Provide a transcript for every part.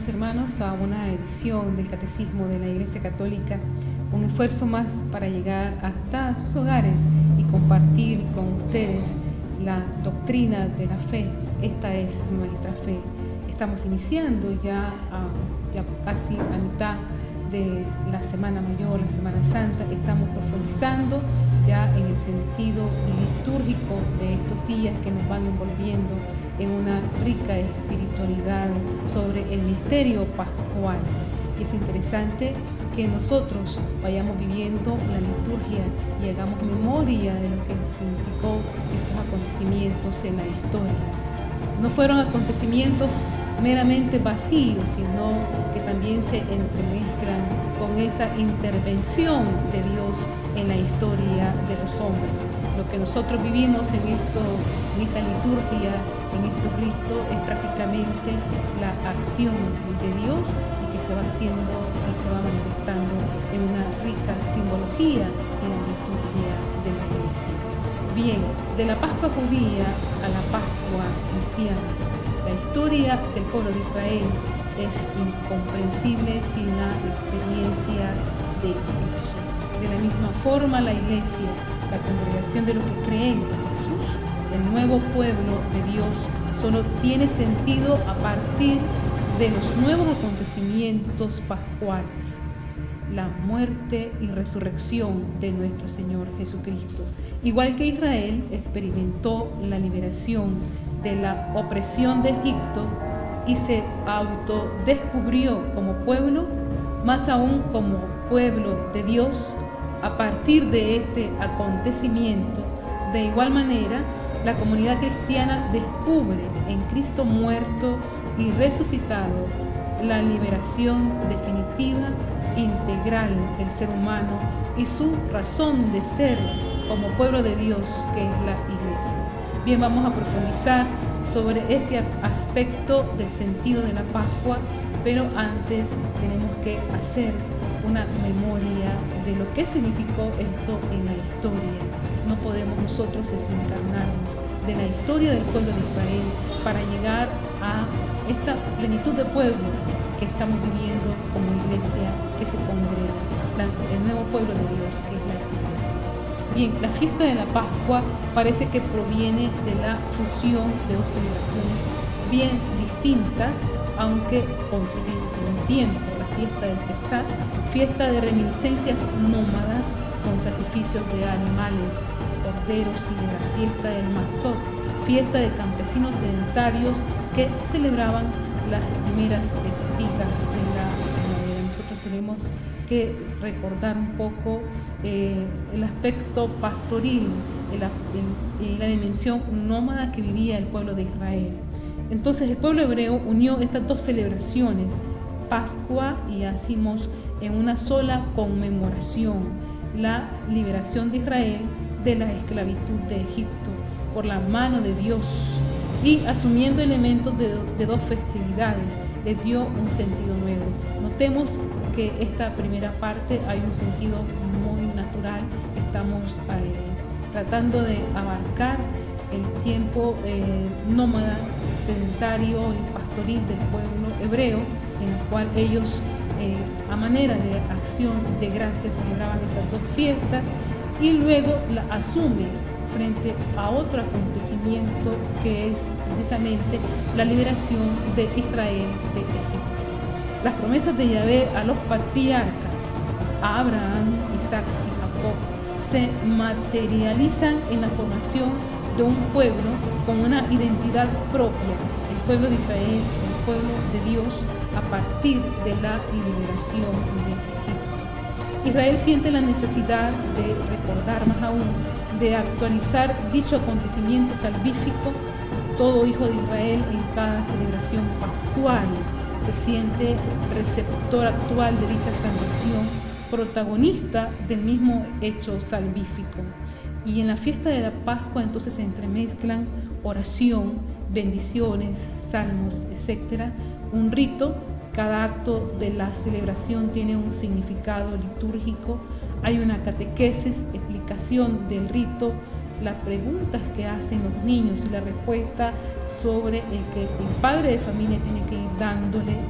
Bienvenidos hermanos a una edición del Catecismo de la Iglesia Católica, un esfuerzo más para llegar hasta sus hogares y compartir con ustedes la doctrina de la fe. Esta es nuestra fe. Estamos iniciando ya casi a mitad de la Semana Mayor, la Semana Santa. Estamos profundizando ya en el sentido litúrgico de estos días que nos van envolviendo en una rica espiritualidad sobre el misterio pascual. Y es interesante que nosotros vayamos viviendo la liturgia y hagamos memoria de lo que significó estos acontecimientos en la historia. No fueron acontecimientos meramente vacíos, sino que también se entremezclan con esa intervención de Dios en la historia de los hombres. Lo que nosotros vivimos en esta liturgia, en estos ritos, es prácticamente la acción de Dios y que se va haciendo y se va manifestando en una rica simbología en la liturgia de la Iglesia. Bien, de la Pascua judía a la Pascua cristiana, la historia del pueblo de Israel es incomprensible sin la experiencia de Éxodo. De la misma forma, la Iglesia, la congregación de los que creen en Jesús, el nuevo pueblo de Dios, solo tiene sentido a partir de los nuevos acontecimientos pascuales, la muerte y resurrección de nuestro Señor Jesucristo. Igual que Israel experimentó la liberación de la opresión de Egipto y se autodescubrió como pueblo, más aún como pueblo de Dios, a partir de este acontecimiento, de igual manera, la comunidad cristiana descubre en Cristo muerto y resucitado la liberación definitiva, integral del ser humano y su razón de ser como pueblo de Dios, que es la Iglesia. Bien, vamos a profundizar sobre este aspecto del sentido de la Pascua, pero antes tenemos que hacer una memoria de lo que significó esto en la historia. No podemos nosotros desencarnarnos de la historia del pueblo de Israel para llegar a esta plenitud de pueblo que estamos viviendo como iglesia que se congrega, el nuevo pueblo de Dios que es la Iglesia. Bien, la fiesta de la Pascua parece que proviene de la fusión de dos celebraciones bien distintas, aunque coincidentes en el tiempo. La fiesta del Pesaj, fiesta de reminiscencias nómadas con sacrificios de animales, corderos, y de la fiesta del Mazot, fiesta de campesinos sedentarios que celebraban las primeras espigas de la primavera. Nosotros tenemos que recordar un poco el aspecto pastoril y la dimensión nómada que vivía el pueblo de Israel. Entonces el pueblo hebreo unió estas dos celebraciones, Pascua y Asimos, en una sola conmemoración, la liberación de Israel de la esclavitud de Egipto por la mano de Dios, y asumiendo elementos de dos festividades, le dio un sentido nuevo. Notemos que esta primera parte hay un sentido muy natural. Estamos tratando de abarcar el tiempo nómada, sedentario y pastoril del pueblo hebreo, en el cual ellos, a manera de acción de gracias, celebraban estas dos fiestas y luego la asumen frente a otro acontecimiento que es precisamente la liberación de Israel de Egipto. Las promesas de Yahvé a los patriarcas, a Abraham, Isaac y Jacob, se materializan en la formación de un pueblo con una identidad propia, el pueblo de Israel, el pueblo de Dios, a partir de la liberación de Egipto. Israel siente la necesidad de recordar, más aún, de actualizar dicho acontecimiento salvífico. Todo hijo de Israel en cada celebración pascual se siente receptor actual de dicha salvación, protagonista del mismo hecho salvífico. Y en la fiesta de la Pascua entonces se entremezclan oración, bendiciones, salmos, etc. Un rito. Cada acto de la celebración tiene un significado litúrgico. Hay una catequesis, explicación del rito, las preguntas que hacen los niños y la respuesta sobre el que el padre de familia tiene que ir dándole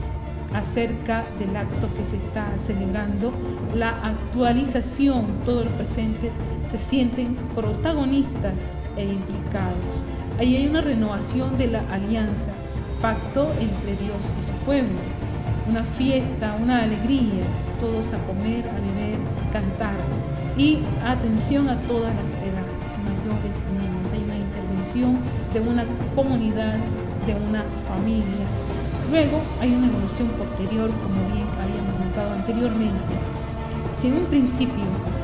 acerca del acto que se está celebrando, la actualización, todos los presentes se sienten protagonistas e implicados. Ahí hay una renovación de la alianza, pacto entre Dios y su pueblo, una fiesta, una alegría, todos a comer, a beber, cantar, y atención a todas las edades, mayores y niños. Hay una intervención de una comunidad, de una familia. Luego hay una evolución posterior, como bien habíamos notado anteriormente. Si en un principio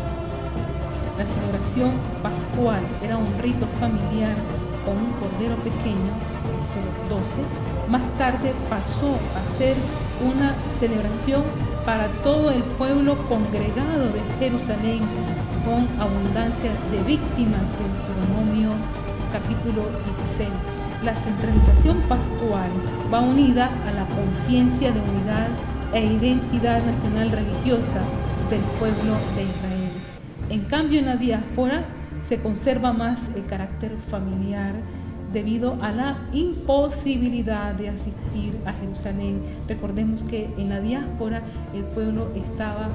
la celebración pascual era un rito familiar con un cordero pequeño, solo 12, más tarde pasó a ser una celebración para todo el pueblo congregado de Jerusalén, con abundancia de víctimas, Deuteronomio capítulo 16. La centralización pascual va unida a la conciencia de unidad e identidad nacional religiosa del pueblo de Israel. En cambio, en la diáspora se conserva más el carácter familiar debido a la imposibilidad de asistir a Jerusalén. Recordemos que en la diáspora el pueblo estaba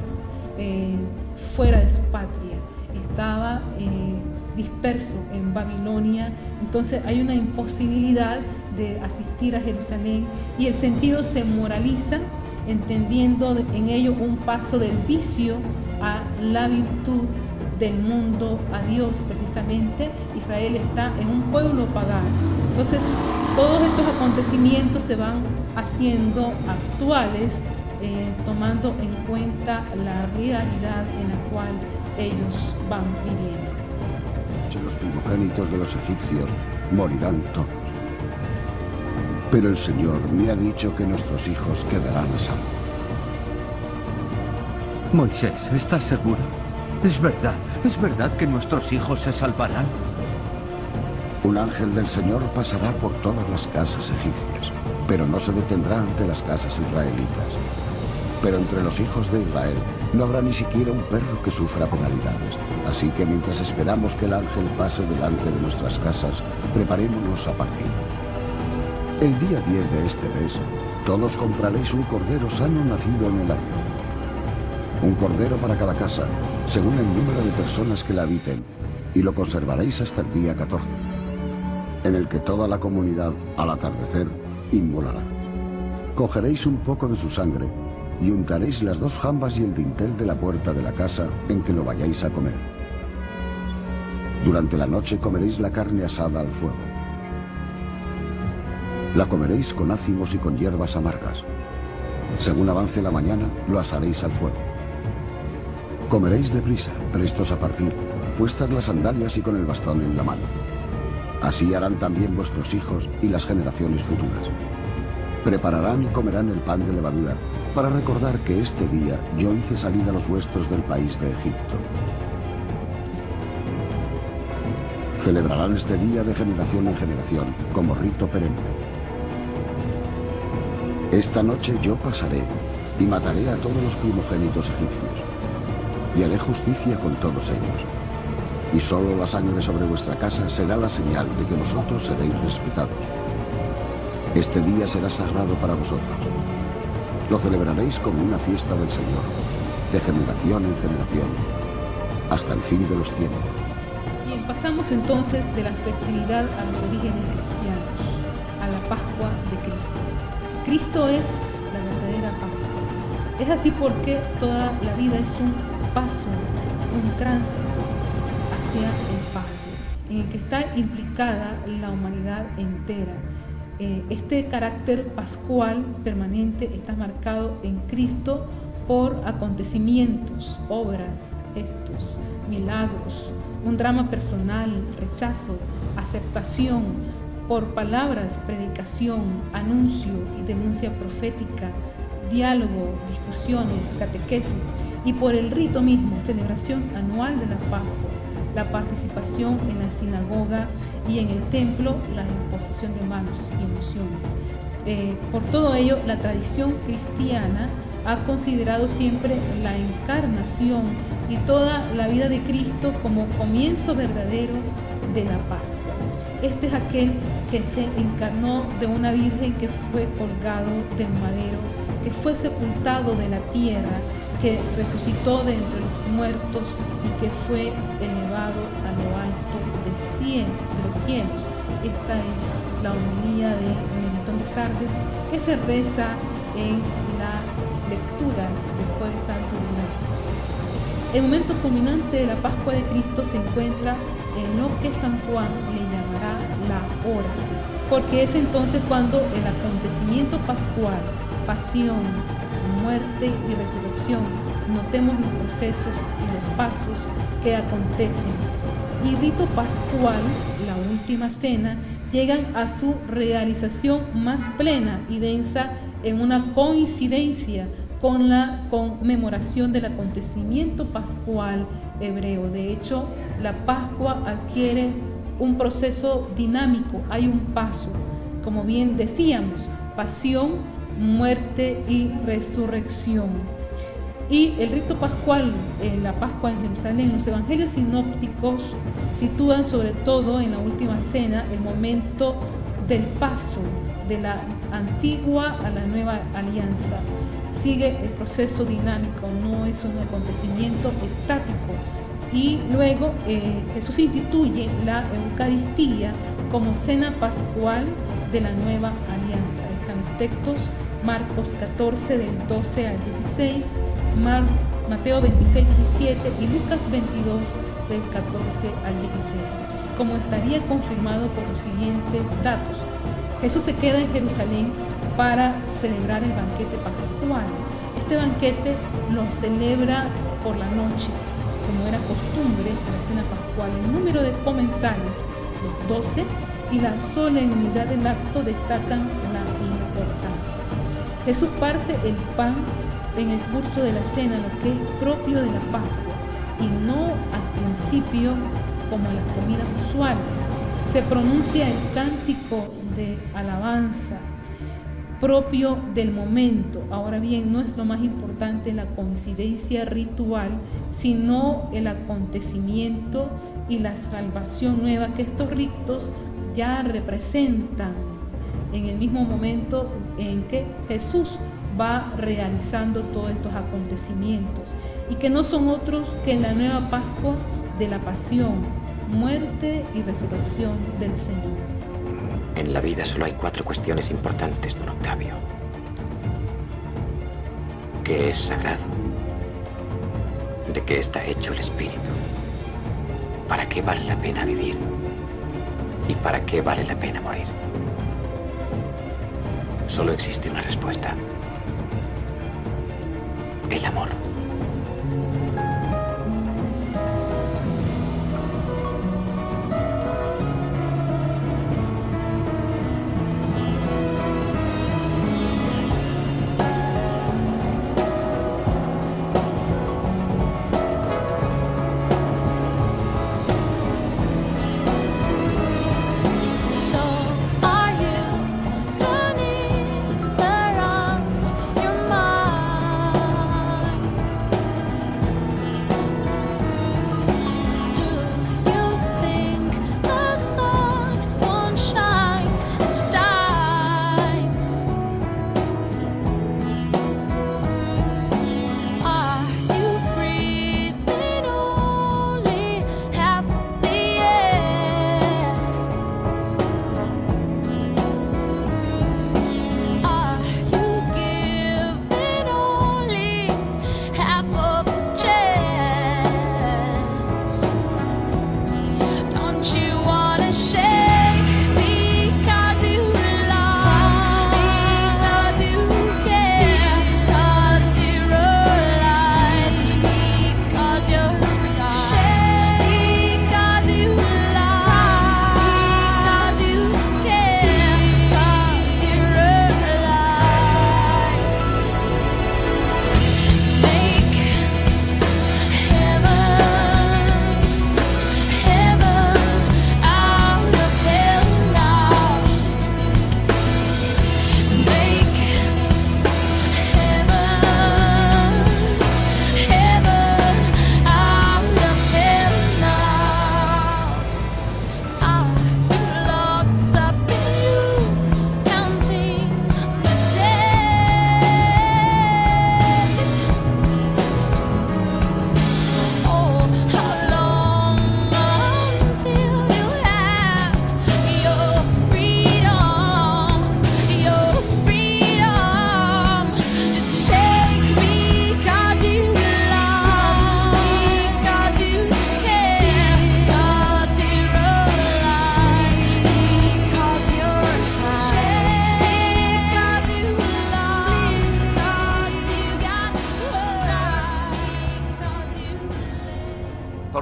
fuera de su patria, estaba disperso en Babilonia, entonces hay una imposibilidad de asistir a Jerusalén y el sentido se moraliza, entendiendo en ello un paso del vicio a la virtud, del mundo a Dios. Precisamente Israel está en un pueblo pagano. Entonces todos estos acontecimientos se van haciendo actuales, tomando en cuenta la realidad en la cual ellos van viviendo. Los primogénitos de los egipcios morirán todos. Pero el Señor me ha dicho que nuestros hijos quedarán a salvo. Moisés, ¿estás seguro? Es verdad que nuestros hijos se salvarán. Un ángel del Señor pasará por todas las casas egipcias, pero no se detendrá ante las casas israelitas. Pero entre los hijos de Israel no habrá ni siquiera un perro que sufra penalidades. Así que mientras esperamos que el ángel pase delante de nuestras casas, preparémonos a partir. El día 10 de este mes, todos compraréis un cordero sano nacido en el año. Un cordero para cada casa, según el número de personas que la habiten, y lo conservaréis hasta el día 14, en el que toda la comunidad, al atardecer, inmolará. Cogeréis un poco de su sangre y untaréis las dos jambas y el dintel de la puerta de la casa en que lo vayáis a comer. Durante la noche comeréis la carne asada al fuego. La comeréis con ácimos y con hierbas amargas. Según avance la mañana, lo asaréis al fuego. Comeréis deprisa, prestos a partir, puestas las sandalias y con el bastón en la mano. Así harán también vuestros hijos y las generaciones futuras. Prepararán y comerán el pan de levadura, para recordar que este día yo hice salir a los vuestros del país de Egipto. Celebrarán este día de generación en generación, como rito perenne. Esta noche yo pasaré y mataré a todos los primogénitos egipcios, y haré justicia con todos ellos. Y solo la sangre sobre vuestra casa será la señal de que vosotros seréis respetados. Este día será sagrado para vosotros. Lo celebraréis como una fiesta del Señor, de generación en generación, hasta el fin de los tiempos. Bien, pasamos entonces de la festividad a los orígenes cristianos, a la Pascua de Cristo. Cristo es la verdadera Pascua. Es así porque toda la vida es un paso, un tránsito hacia el Padre, en el que está implicada la humanidad entera. Este carácter pascual permanente está marcado en Cristo por acontecimientos, obras, gestos, milagros, un drama personal, rechazo, aceptación, por palabras, predicación, anuncio y denuncia profética, diálogo, discusiones, catequesis, y por el rito mismo, celebración anual de la Pascua, la participación en la sinagoga y en el templo, la imposición de manos y unciones. Por todo ello, la tradición cristiana ha considerado siempre la encarnación y toda la vida de Cristo como comienzo verdadero de la Pascua. Este es aquel que se encarnó de una virgen que fue colgado del madero, que que fue sepultado de la tierra, que resucitó de entre los muertos y que fue elevado a lo alto de los cielos. Esta es la homilía de Melitón de Sardes, que se reza en la lectura del Jueves Santo de Miércoles. El momento culminante de la Pascua de Cristo se encuentra en lo que San Juan le llamará la hora, porque es entonces cuando el acontecimiento pascual, pasión, muerte y resurrección, notemos los procesos y los pasos que acontecen. Y rito pascual, la última cena, llegan a su realización más plena y densa en una coincidencia con la conmemoración del acontecimiento pascual hebreo. De hecho, la Pascua adquiere un proceso dinámico, hay un paso, como bien decíamos, pasión, muerte y resurrección. Y el rito pascual, la Pascua en Jerusalén, los evangelios sinópticos sitúan sobre todo en la última cena el momento del paso de la antigua a la nueva alianza. Sigue el proceso dinámico, no es un acontecimiento estático. Y luego Jesús instituye la Eucaristía como cena pascual de la nueva alianza. Están los textos Marcos 14 del 12 al 16, Mateo 26, 17 y Lucas 22 del 14 al 17, como estaría confirmado por los siguientes datos. Jesús se queda en Jerusalén para celebrar el banquete pascual. Este banquete lo celebra por la noche, como era costumbre en la cena pascual. El número de comensales, los 12, y la solemnidad del acto destacan la importancia. Jesús parte el pan en el curso de la cena, lo que es propio de la Pascua, y no al principio como en las comidas usuales. Se pronuncia el cántico de alabanza propio del momento. Ahora bien, no es lo más importante la coincidencia ritual, sino el acontecimiento y la salvación nueva que estos ritos ya representan en el mismo momento en que Jesús va realizando todos estos acontecimientos, y que no son otros que la nueva Pascua de la pasión, muerte y resurrección del Señor. En la vida solo hay 4 cuestiones importantes, don Octavio. ¿Qué es sagrado? ¿De qué está hecho el espíritu? ¿Para qué vale la pena vivir? ¿Y para qué vale la pena morir? Solo existe una respuesta: el amor.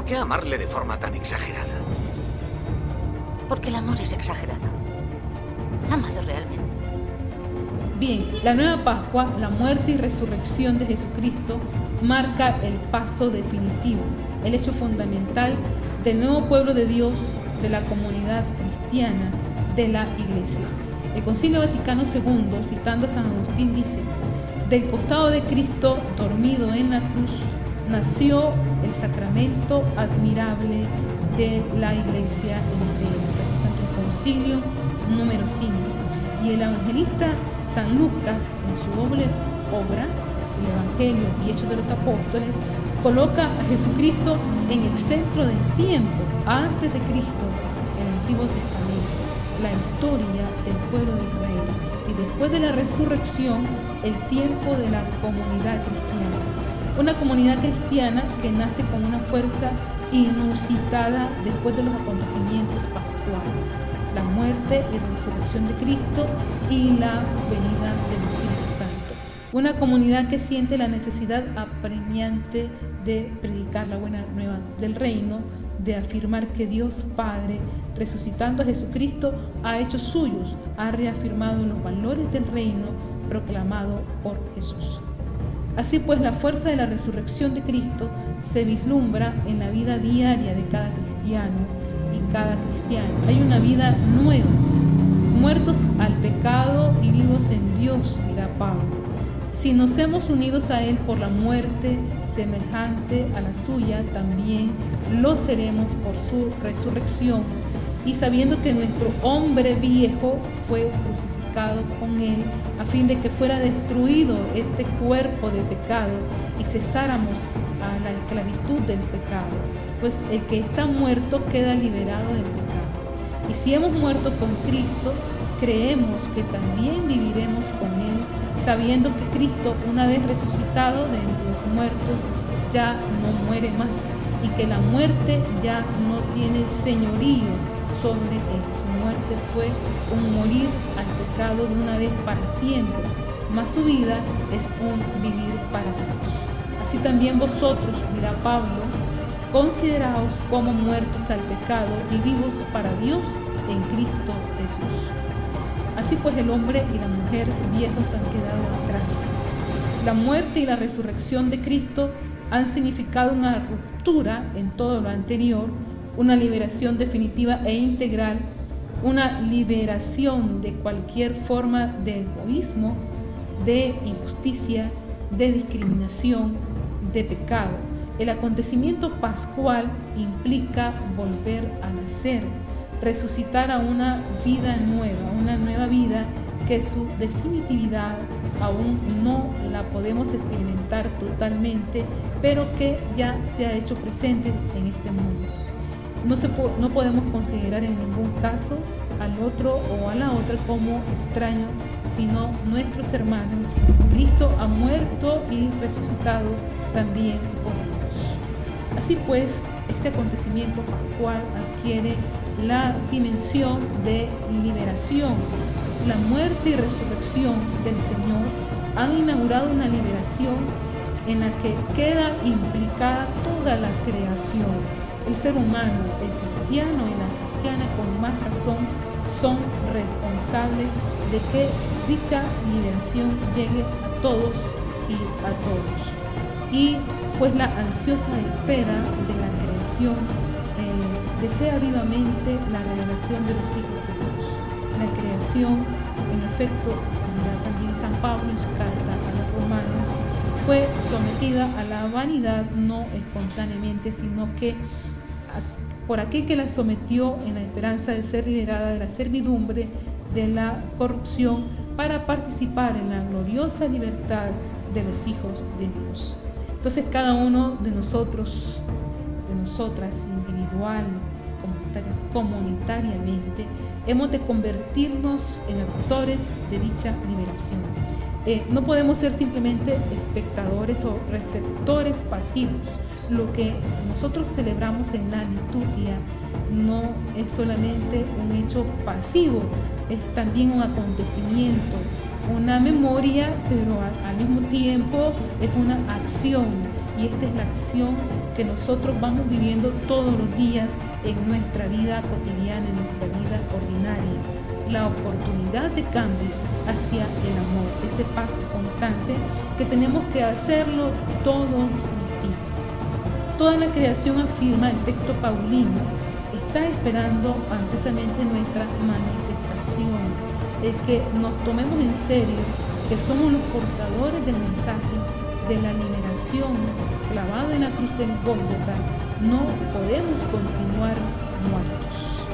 qué amarle de forma tan exagerada? Porque el amor es exagerado. Amado realmente. Bien, la nueva Pascua, la muerte y resurrección de Jesucristo, marca el paso definitivo, el hecho fundamental del nuevo pueblo de Dios, de la comunidad cristiana, de la Iglesia. El Concilio Vaticano II, citando a San Agustín, dice: del costado de Cristo dormido en la cruz nació el sacramento admirable de la Iglesia entera. Santo Concilio número 5. Y el evangelista San Lucas, en su doble obra, el Evangelio y Hechos de los Apóstoles, coloca a Jesucristo en el centro del tiempo, antes de Cristo, el Antiguo Testamento, la historia del pueblo de Israel, y después de la resurrección, el tiempo de la comunidad cristiana. Una comunidad cristiana que nace con una fuerza inusitada después de los acontecimientos pascuales, la muerte y resurrección de Cristo y la venida del Espíritu Santo. Una comunidad que siente la necesidad apremiante de predicar la buena nueva del reino, de afirmar que Dios Padre, resucitando a Jesucristo, ha hecho suyos, ha reafirmado los valores del reino proclamado por Jesús. Así pues, la fuerza de la resurrección de Cristo se vislumbra en la vida diaria de cada cristiano y cada cristiana. Hay una vida nueva, muertos al pecado y vivos en Dios, dirá Pablo. Si nos hemos unidos a Él por la muerte semejante a la suya, también lo seremos por su resurrección, y sabiendo que nuestro hombre viejo fue crucificado con Él, a fin de que fuera destruido este cuerpo de pecado y cesáramos a la esclavitud del pecado, pues el que está muerto queda liberado del pecado. Y si hemos muerto con Cristo, creemos que también viviremos con Él, sabiendo que Cristo, una vez resucitado de entre los muertos, ya no muere más, y que la muerte ya no tiene señorío sobre él. Su muerte fue un morir al pecado de una vez para siempre, mas su vida es un vivir para Dios. Así también vosotros, dirá Pablo, consideraos como muertos al pecado y vivos para Dios en Cristo Jesús. Así pues, el hombre y la mujer viejos han quedado atrás. La muerte y la resurrección de Cristo han significado una ruptura en todo lo anterior, una liberación definitiva e integral, una liberación de cualquier forma de egoísmo, de injusticia, de discriminación, de pecado. El acontecimiento pascual implica volver a nacer, resucitar a una vida nueva, una nueva vida que su definitividad aún no la podemos experimentar totalmente, pero que ya se ha hecho presente en este mundo. No podemos considerar en ningún caso al otro o a la otra como extraño, sino nuestros hermanos. Cristo ha muerto y resucitado también por ellos. Así pues, este acontecimiento pascual adquiere la dimensión de liberación. La muerte y resurrección del Señor han inaugurado una liberación en la que queda implicada toda la creación. El ser humano, el cristiano y la cristiana con más razón son responsables de que dicha liberación llegue a todos y a todos. Y pues la ansiosa espera de la creación desea vivamente la revelación de los hijos de Dios. La creación, en efecto, dirá también San Pablo en su carta a los romanos, fue sometida a la vanidad no espontáneamente, sino que por aquel que la sometió en la esperanza de ser liberada de la servidumbre, de la corrupción, para participar en la gloriosa libertad de los hijos de Dios. Entonces cada uno de nosotros, de nosotras, individual, comunitariamente, hemos de convertirnos en actores de dicha liberación. No podemos ser simplemente espectadores o receptores pasivos. Lo que nosotros celebramos en la liturgia no es solamente un hecho pasivo, es también un acontecimiento, una memoria, pero al mismo tiempo es una acción. Y esta es la acción que nosotros vamos viviendo todos los días en nuestra vida cotidiana, en nuestra vida ordinaria. La oportunidad de cambio hacia el amor, ese paso constante que tenemos que hacerlo todos los días. Toda la creación, afirma el texto paulino, está esperando ansiosamente nuestra manifestación, el que nos tomemos en serio que somos los portadores del mensaje de la liberación clavado en la cruz del Gólgota. No podemos continuar muertos.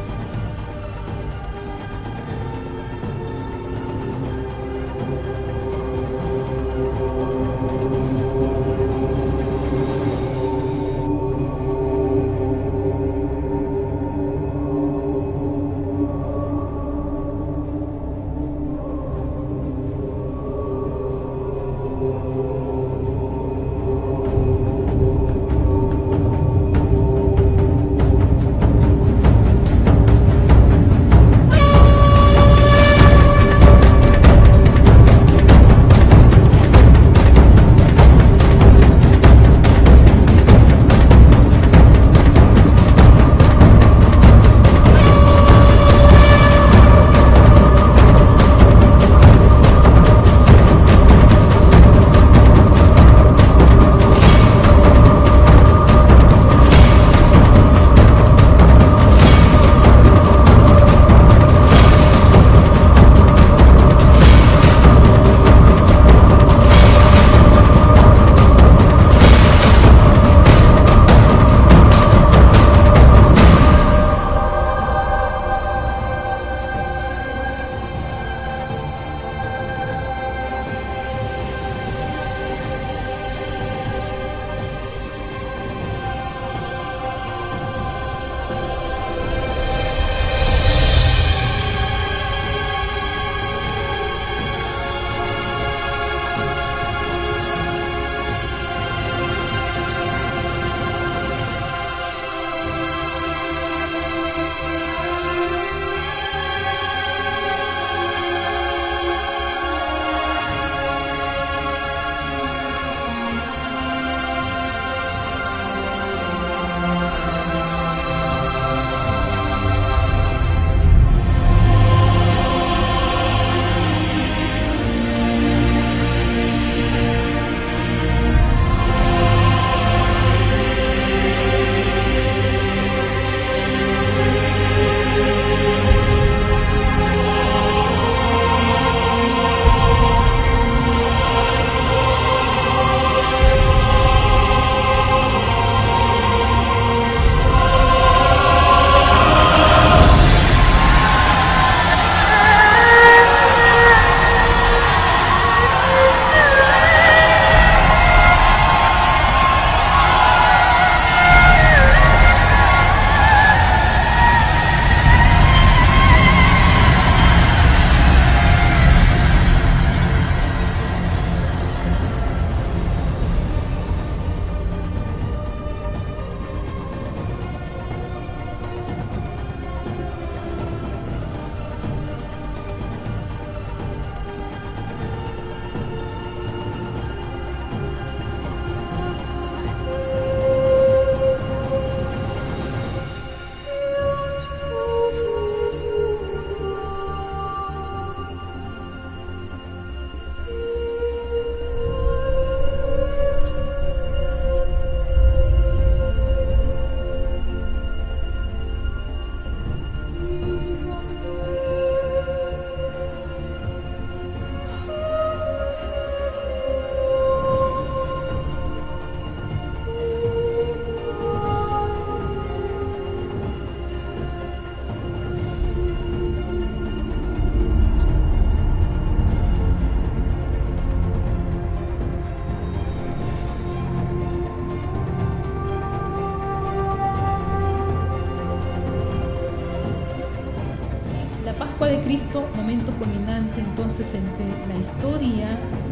de Cristo, momento culminante entonces entre la historia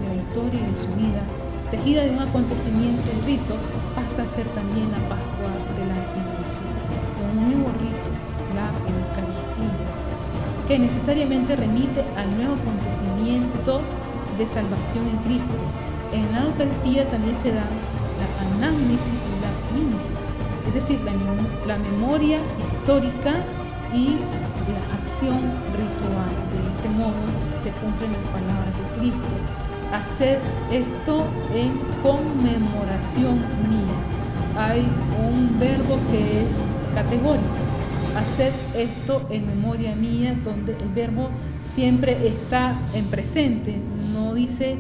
y su vida, tejida de un acontecimiento y rito, pasa a ser también la Pascua de la Iglesia, con un nuevo rito, la Eucaristía, que necesariamente remite al nuevo acontecimiento de salvación en Cristo. En la Eucaristía también se da la anamnesis y la mímesis, es decir, la memoria histórica y la acción ritual. De este modo se cumplen las palabras de Cristo: haced esto en conmemoración mía. Hay un verbo que es categórico: haced esto en memoria mía, donde el verbo siempre está en presente, no dice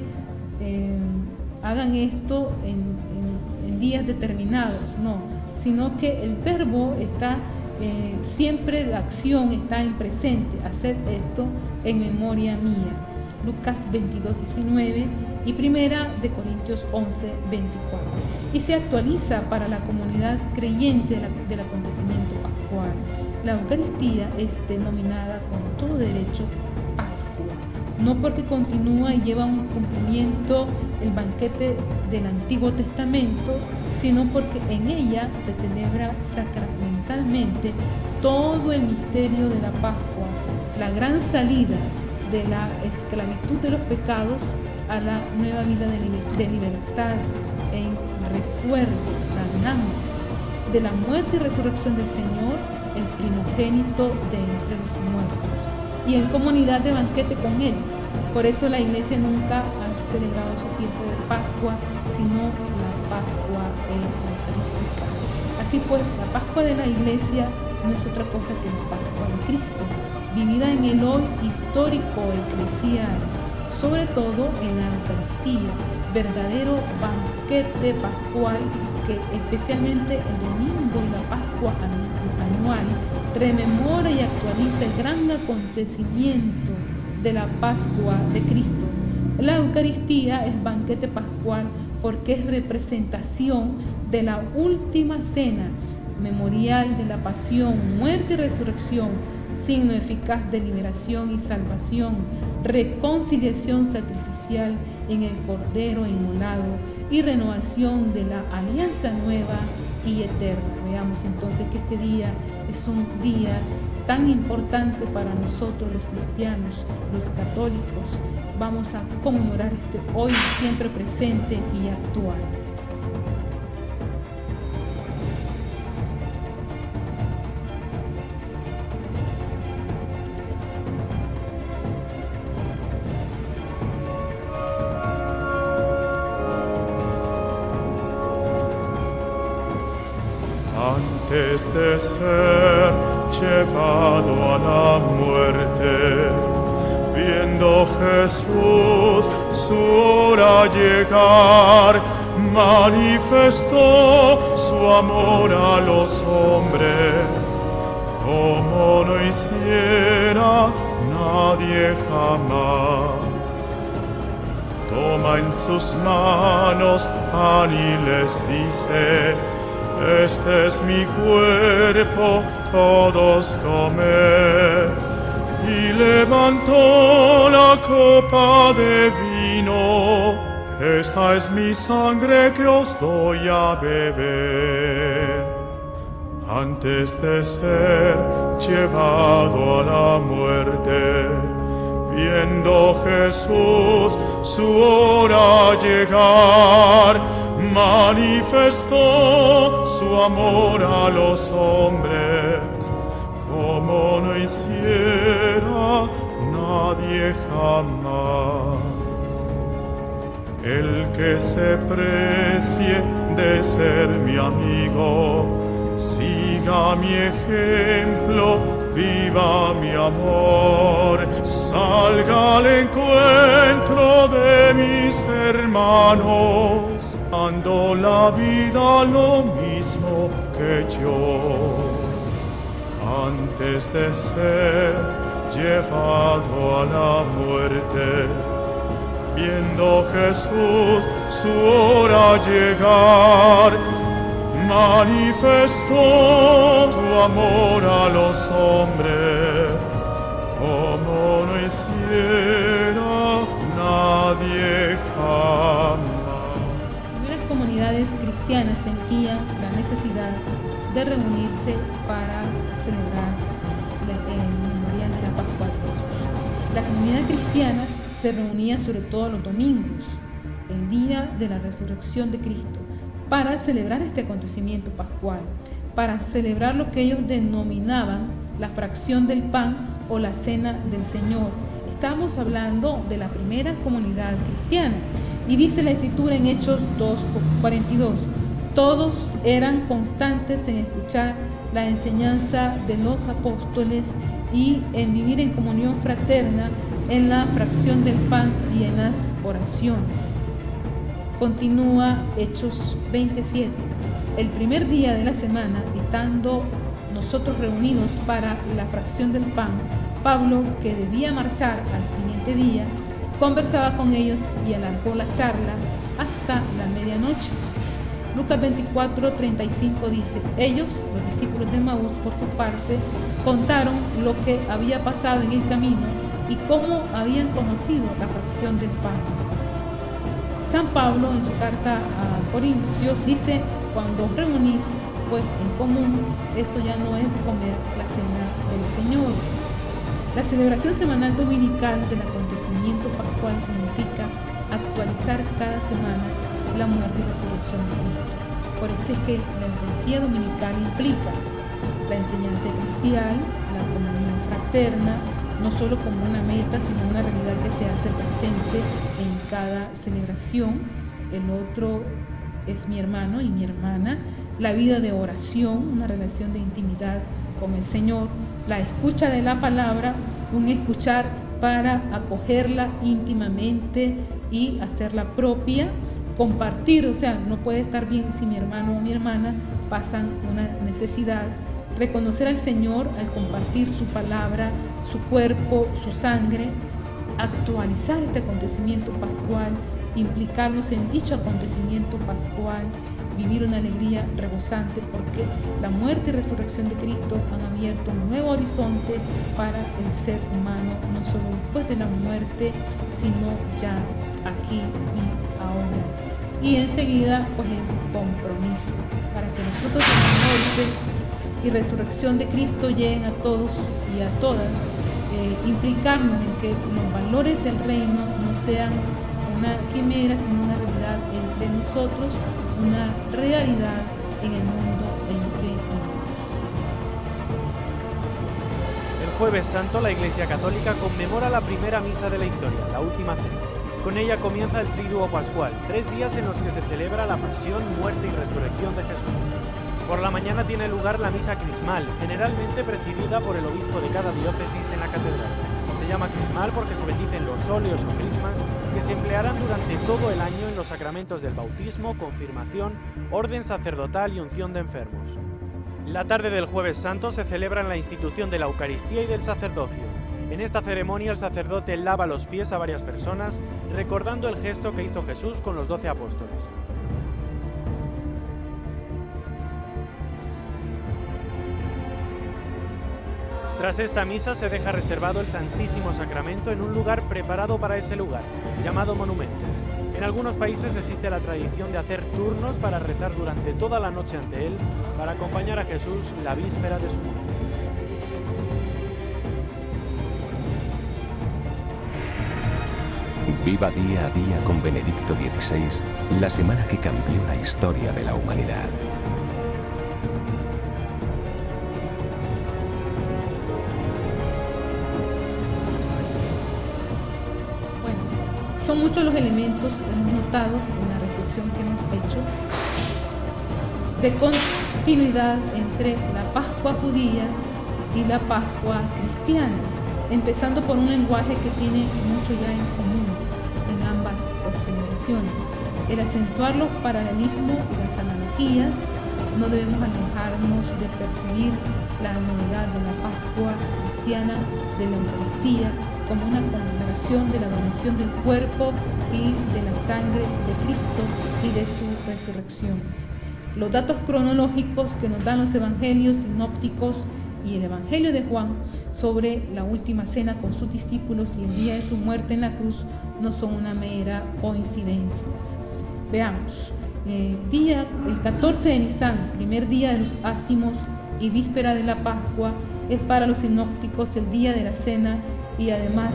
hagan esto en días determinados, no, sino que el verbo está siempre, la acción está en presente: haced esto en memoria mía. Lucas 22:19 y Primera de Corintios 11:24. Y se actualiza para la comunidad creyente del acontecimiento pascual. La Eucaristía es denominada con todo derecho Pascua, no porque continúa y lleva un cumplimiento el banquete del Antiguo Testamento, sino porque en ella se celebra sacramentalmente todo el misterio de la Pascua, la gran salida de la esclavitud de los pecados a la nueva vida de libertad, en recuerdo, la anamnesis de la muerte y resurrección del Señor, el primogénito de entre los muertos, y en comunidad de banquete con Él. Por eso la Iglesia nunca ha celebrado su fiesta de Pascua, sino la Pascua eucarística. Así pues, la Pascua de la Iglesia no es otra cosa que la Pascua de Cristo, vivida en el hoy histórico eclesial, sobre todo en la Eucaristía, verdadero banquete pascual que especialmente el domingo y la Pascua anual rememora y actualiza el gran acontecimiento de la Pascua de Cristo. La Eucaristía es banquete pascual porque es representación de la última cena, memorial de la pasión, muerte y resurrección, signo eficaz de liberación y salvación, reconciliación sacrificial en el Cordero inmolado y renovación de la alianza nueva y eterna. Veamos entonces que este día es un día tan importante para nosotros los cristianos, los católicos. Vamos a conmemorar este hoy siempre presente y actual. Antes de ser llevado a la muerte, viendo Jesús su hora llegar, manifestó su amor a los hombres, como no hiciera nadie jamás. Toma en sus manos pan y les dice: este es mi cuerpo, todos comed. Y levantó la copa de vino: esta es mi sangre que os doy a beber. Antes de ser llevado a la muerte, viendo Jesús su hora llegar, manifestó su amor a los hombres, como no hiciera nadie jamás. El que se precie de ser mi amigo, siga mi ejemplo, viva mi amor, salga al encuentro de mis hermanos, dando la vida lo mismo que yo. Antes de ser llevado a la muerte, viendo Jesús su hora llegar, manifestó su amor a los hombres, como no hiciera nadie jamás. Las comunidades cristianas sentían la necesidad de reunirse para celebrar el memorial de la Pascua de Jesús. La comunidad cristiana se reunía sobre todo los domingos, el día de la resurrección de Cristo, para celebrar este acontecimiento pascual, para celebrar lo que ellos denominaban la fracción del pan o la cena del Señor. Estamos hablando de la primera comunidad cristiana. Y dice la Escritura en Hechos 2:42, todos eran constantes en escuchar la enseñanza de los apóstoles y en vivir en comunión fraterna, en la fracción del pan y en las oraciones. Continúa Hechos 27. El primer día de la semana, estando nosotros reunidos para la fracción del pan, Pablo, que debía marchar al siguiente día, conversaba con ellos y alargó la charla hasta la medianoche. Lucas 24:35 dice, ellos, los discípulos de Maús, por su parte, contaron lo que había pasado en el camino y cómo habían conocido la fracción del pan. San Pablo, en su carta a Corintios, dice, cuando os reunís, pues en común, eso ya no es comer la cena del Señor. La celebración semanal dominical del acontecimiento pascual significa actualizar cada semana la muerte y resurrección de Cristo. Por eso es que la Eucaristía dominical implica la enseñanza eclesial, la comunión fraterna, no solo como una meta, sino una realidad que se hace presente en cada celebración. El otro es mi hermano y mi hermana, la vida de oración, una relación de intimidad con el Señor, la escucha de la palabra, un escuchar para acogerla íntimamente y hacerla propia, compartir, o sea, no puede estar bien si mi hermano o mi hermana pasan una necesidad, reconocer al Señor al compartir su palabra, su cuerpo, su sangre, actualizar este acontecimiento pascual, implicarnos en dicho acontecimiento pascual, vivir una alegría rebosante porque la muerte y resurrección de Cristo han abierto un nuevo horizonte para el ser humano, no solo después de la muerte, sino ya aquí y ahora. Y enseguida, pues el compromiso para que los frutos de la muerte y resurrección de Cristo lleguen a todos y a todas, implicarnos en que los valores del reino no sean una quimera, sino una realidad entre nosotros, una realidad en el mundo en que vivimos. El Jueves Santo, la Iglesia Católica conmemora la primera misa de la historia, la Última Cena. Con ella comienza el Triduo Pascual, 3 días en los que se celebra la pasión, muerte y resurrección de Jesús. Por la mañana tiene lugar la misa crismal, generalmente presidida por el obispo de cada diócesis en la catedral. Se llama crismal porque se bendicen los óleos o crismas que se emplearán durante todo el año en los sacramentos del bautismo, confirmación, orden sacerdotal y unción de enfermos. La tarde del Jueves Santo se celebra la institución de la Eucaristía y del sacerdocio. En esta ceremonia el sacerdote lava los pies a varias personas, recordando el gesto que hizo Jesús con los 12 apóstoles. Tras esta misa se deja reservado el Santísimo Sacramento en un lugar preparado para ese lugar, llamado monumento. En algunos países existe la tradición de hacer turnos para rezar durante toda la noche ante él, para acompañar a Jesús la víspera de su muerte. Viva día a día con Benedicto XVI, la semana que cambió la historia de la humanidad. Son muchos los elementos que hemos notado en la reflexión que hemos hecho de continuidad entre la Pascua judía y la Pascua cristiana, empezando por un lenguaje que tiene mucho ya en común en ambas celebraciones. El acentuar los paralelismos y las analogías, no debemos alejarnos de percibir la novedad de la Pascua cristiana, de la Eucaristía, como una conmemoración de la donación del cuerpo y de la sangre de Cristo y de su resurrección. Los datos cronológicos que nos dan los evangelios sinópticos y el evangelio de Juan sobre la última cena con sus discípulos y el día de su muerte en la cruz no son una mera coincidencia. Veamos, el 14 de Nisan, primer día de los ácimos y víspera de la Pascua, es para los sinópticos el día de la cena y además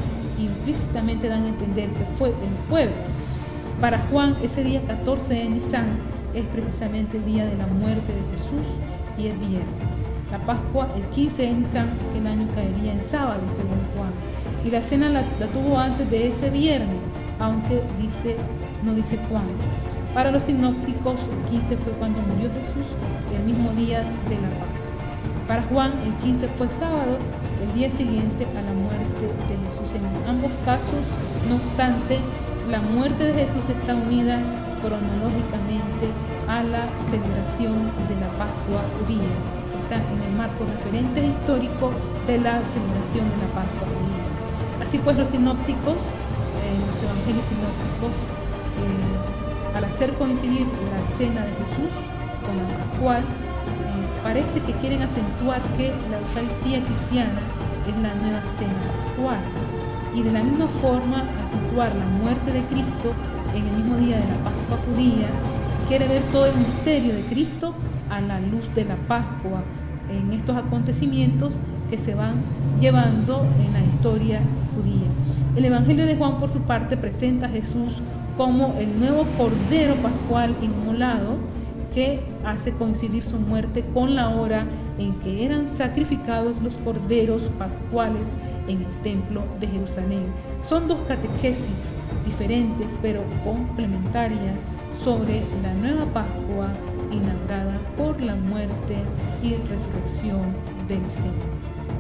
implícitamente dan a entender que fue el jueves. Para Juan, ese día 14 de Nisan es precisamente el día de la muerte de Jesús y el viernes. La Pascua, el 15 de Nisan, que el año caería en sábado, según Juan. Y la cena la tuvo antes de ese viernes, aunque no dice cuándo. Para los sinópticos, el 15 fue cuando murió Jesús, el mismo día de la Pascua. Para Juan, el 15 fue sábado, el día siguiente a la muerte de Jesús. En ambos casos, no obstante, la muerte de Jesús está unida cronológicamente a la celebración de la Pascua judía. Está en el marco referente histórico de la celebración de la Pascua judía. Así pues, los sinópticos, los evangelios sinópticos, al hacer coincidir la cena de Jesús con la pascual, parece que quieren acentuar que la Eucaristía cristiana es la nueva cena pascual. Y de la misma forma, acentuar la muerte de Cristo en el mismo día de la Pascua judía, quiere ver todo el misterio de Cristo a la luz de la Pascua, en estos acontecimientos que se van llevando en la historia judía. El Evangelio de Juan, por su parte, presenta a Jesús como el nuevo Cordero Pascual inmolado, que hace coincidir su muerte con la hora en que eran sacrificados los corderos pascuales en el templo de Jerusalén. Son dos catequesis diferentes pero complementarias sobre la nueva Pascua inaugurada por la muerte y resurrección del Señor.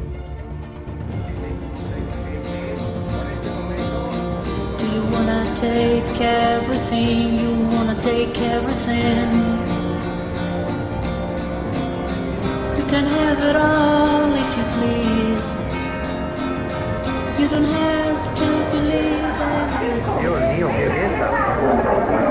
Do you wanna take everything? You wanna take everything? You can have it all if you please. You don't have to believe everything. Dios mío, qué bien.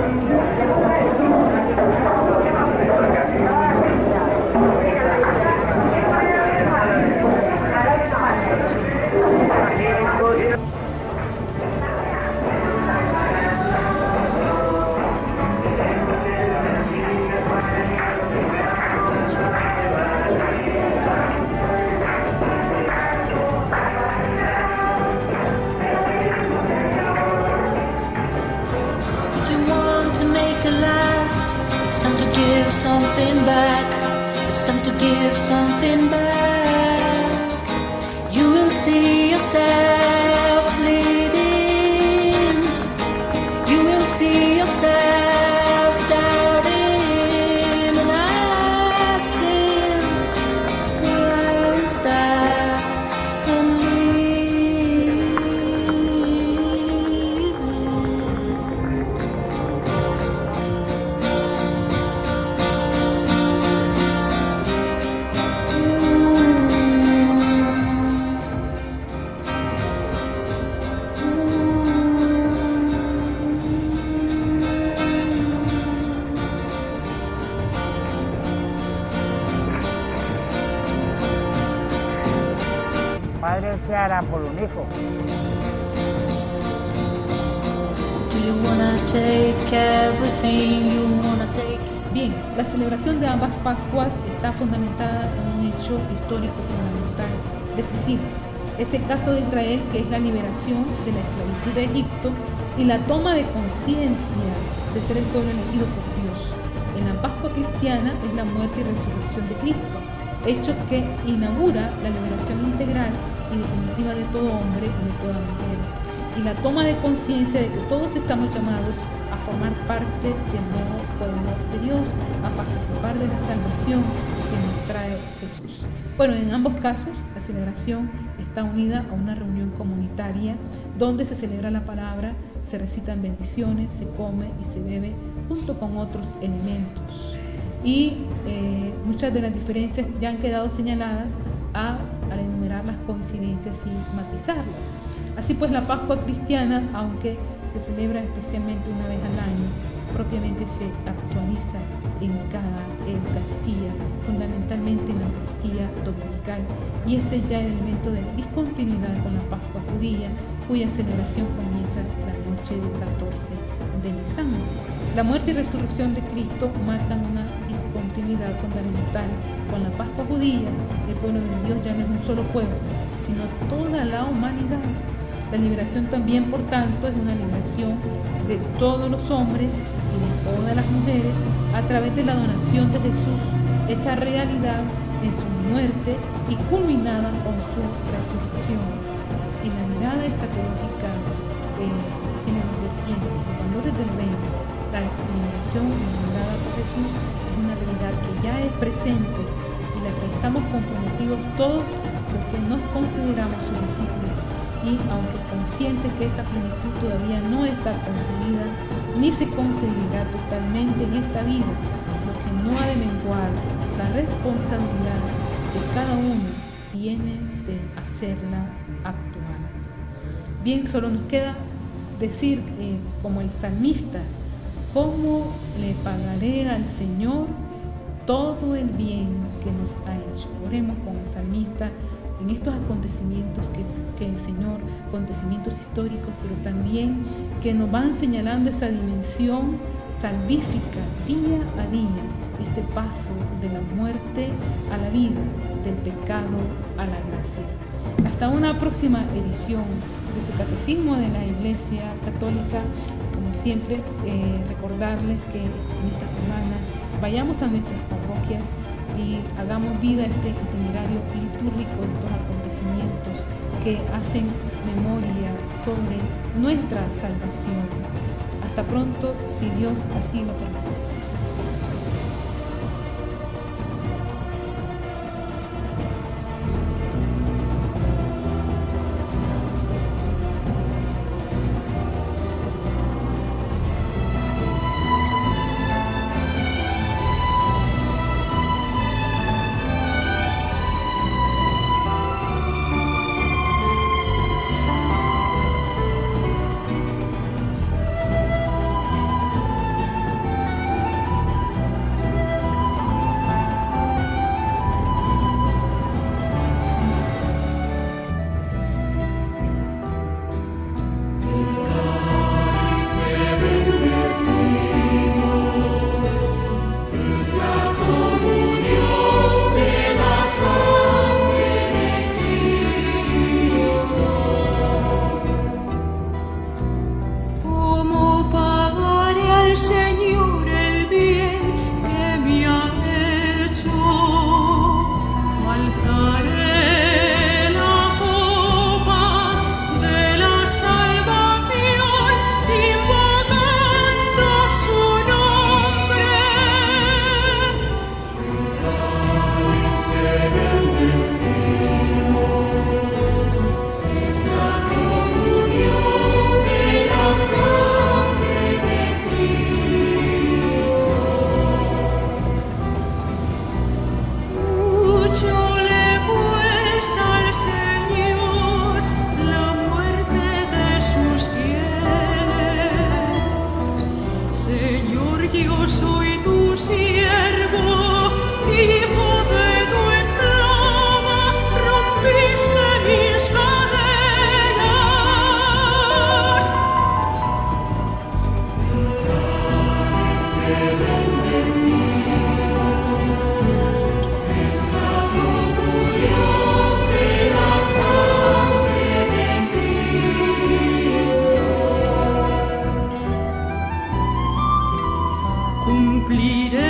Something back, it's time to give something back. You will see yourself bleeding, you will see yourself doubting and asking, where is that and Padre se hará por un hijo. Bien, la celebración de ambas Pascuas está fundamentada en un hecho histórico fundamental, decisivo. Es el caso de Israel, que es la liberación de la esclavitud de Egipto y la toma de conciencia de ser el pueblo elegido por Dios. En la Pascua cristiana es la muerte y resurrección de Cristo, hecho que inaugura la liberación integral y definitiva de todo hombre y de toda mujer, y la toma de conciencia de que todos estamos llamados a formar parte del nuevo pueblo de Dios, a participar de la salvación que nos trae Jesús. Bueno, en ambos casos la celebración está unida a una reunión comunitaria donde se celebra la palabra, se recitan bendiciones, se come y se bebe junto con otros elementos. Y muchas de las diferencias ya han quedado señaladas al enumerar las coincidencias y matizarlas. Así pues, la Pascua cristiana, aunque se celebra especialmente una vez al año, propiamente se actualiza en cada Eucaristía, fundamentalmente en la Eucaristía dominical, y este es ya el elemento de discontinuidad con la Pascua judía, cuya celebración comienza la noche del 14 de Nisan. La muerte y resurrección de Cristo marcan una discontinuidad fundamental con la Pascua judía. El pueblo de Dios ya no es un solo pueblo, sino toda la humanidad. La liberación también, por tanto, es una liberación de todos los hombres y de todas las mujeres mujeres a través de la donación de Jesús, hecha realidad en su muerte y culminada con su resurrección. Y la mirada escatológica tiene los vertientes, los valores del reino. La liberación inaugurada por Jesús es una realidad que ya es presente y la que estamos comprometidos todos los que nos consideramos sus discípulos. Y aunque conscientes que esta plenitud todavía no está conseguida, ni se conseguirá totalmente en esta vida, lo que no ha de menguar la responsabilidad que cada uno tiene de hacerla actuar. Bien, solo nos queda decir, como el salmista, ¿cómo le pagaré al Señor todo el bien que nos ha hecho? Oremos con el salmista en estos acontecimientos que el Señor, acontecimientos históricos, pero también que nos van señalando esa dimensión salvífica día a día, este paso de la muerte a la vida, del pecado a la gracia. Hasta una próxima edición de su Catecismo de la Iglesia Católica. Como siempre, recordarles que en esta semana vayamos a nuestras parroquias y hagamos vida este itinerario litúrgico de estos acontecimientos que hacen memoria sobre nuestra salvación. Hasta pronto, si Dios así lo permite.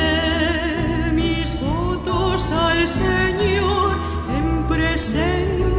Cumpliré mis votos al Señor en presencia